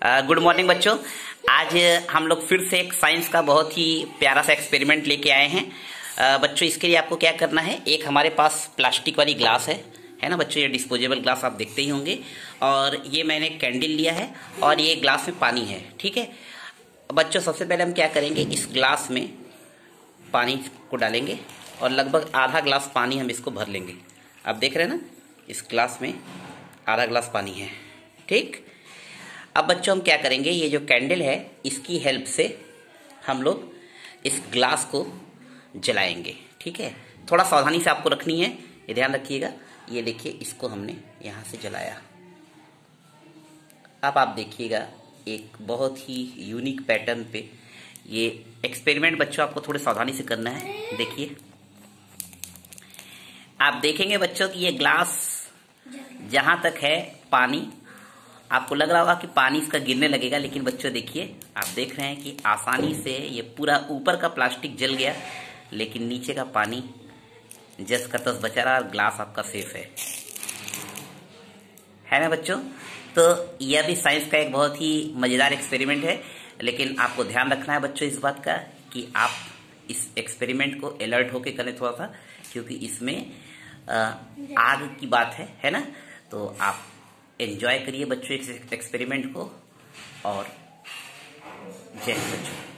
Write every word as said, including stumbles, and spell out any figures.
Good morning बच्चों। आज हम लोग फिर से एक साइंस का बहुत ही प्यारा सा एक्सपेरिमेंट लेके आए हैं। uh, बच्चों इसके लिए आपको क्या करना है, एक हमारे पास प्लास्टिक वाली ग्लास है है ना बच्चों, ये डिस्पोजेबल ग्लास आप देखते ही होंगे। और ये मैंने कैंडल लिया है और ये ग्लास में पानी है, ठीक है बच्चों। सबसे पहले हम क्या करेंगे, इस ग्लास में पानी को डालेंगे और लगभग आधा ग्लास पानी हम इसको भर लेंगे। आप देख रहे हैं ना, इस ग्लास में आधा ग्लास पानी है, ठीक। अब बच्चों हम क्या करेंगे, ये जो कैंडल है इसकी हेल्प से हम लोग इस ग्लास को जलाएंगे, ठीक है। थोड़ा सावधानी से आपको रखनी है, ये ध्यान रखिएगा। ये देखिए, इसको हमने यहाँ से जलाया। अब आप देखिएगा एक बहुत ही यूनिक पैटर्न पे ये एक्सपेरिमेंट बच्चों आपको थोड़ी सावधानी से करना है। देखिए, आप देखेंगे बच्चों कि ये ग्लास जहां तक है पानी, आपको लग रहा होगा कि पानी इसका गिरने लगेगा, लेकिन बच्चों देखिए, आप देख रहे हैं कि आसानी से ये पूरा ऊपर का प्लास्टिक जल गया, लेकिन नीचे का पानी जस का तस बचा रहा और ग्लास आपका सेफ है है ना बच्चों। तो यह भी साइंस का एक बहुत ही मजेदार एक्सपेरिमेंट है, लेकिन आपको ध्यान रखना है बच्चों इस बात का कि आप इस एक्सपेरिमेंट को अलर्ट होके करें थोड़ा सा, क्योंकि इसमें आग की बात है है ना। तो आप एंजॉय करिए बच्चों इस एक्सपेरिमेंट को, और जय हिंद बच्चों।